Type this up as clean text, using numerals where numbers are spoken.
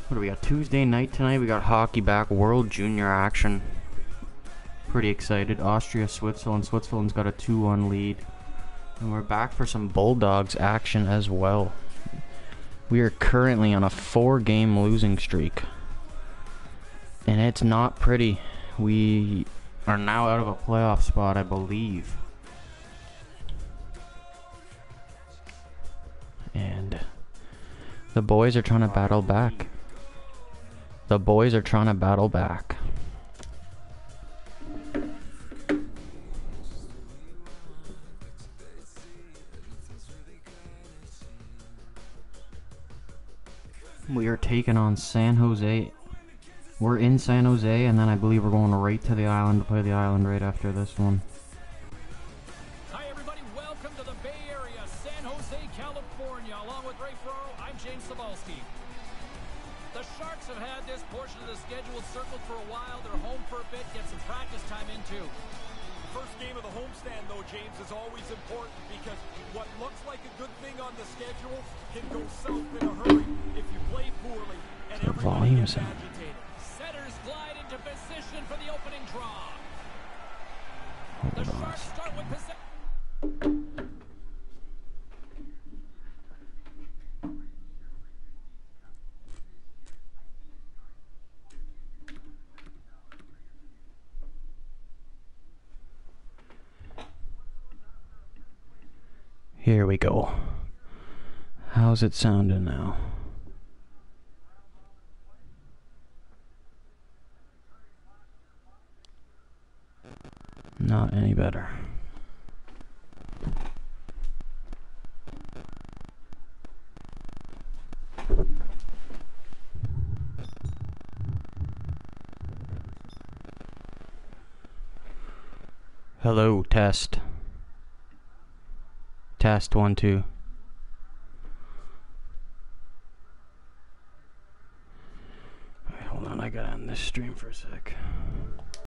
What do we got? Tuesday night tonight. We got hockey back. World Junior action. Pretty excited. Austria, Switzerland. Switzerland's got a 2-1 lead. And we're back for some Bulldogs action as well. We are currently on a 4-game losing streak. And it's not pretty. We are now out of a playoff spot, I believe. And the boys are trying to battle back. The boys are trying to battle back. We are taking on San Jose. We're in San Jose, and then I believe we're going right to the island to play the island right after this one. Hi everybody, welcome to the Bay Area, San Jose, California. Along with Ray Ferraro, I'm James Cebulski. The Sharks have had this portion of the schedule circled for a while. They're home for a bit, get some practice time in too. First game of the homestand, though, James, is always important because what looks like a good thing on the schedule can go south in a hurry if you play poorly and everybody gets agitated. Setters glide into position for the opening draw. Hold The on. Sharks start with possession. Here we go. How's it sounding now? Not any better. Hello, test. Test 1 2. Alright, hold on, I gotta end this stream for a sec.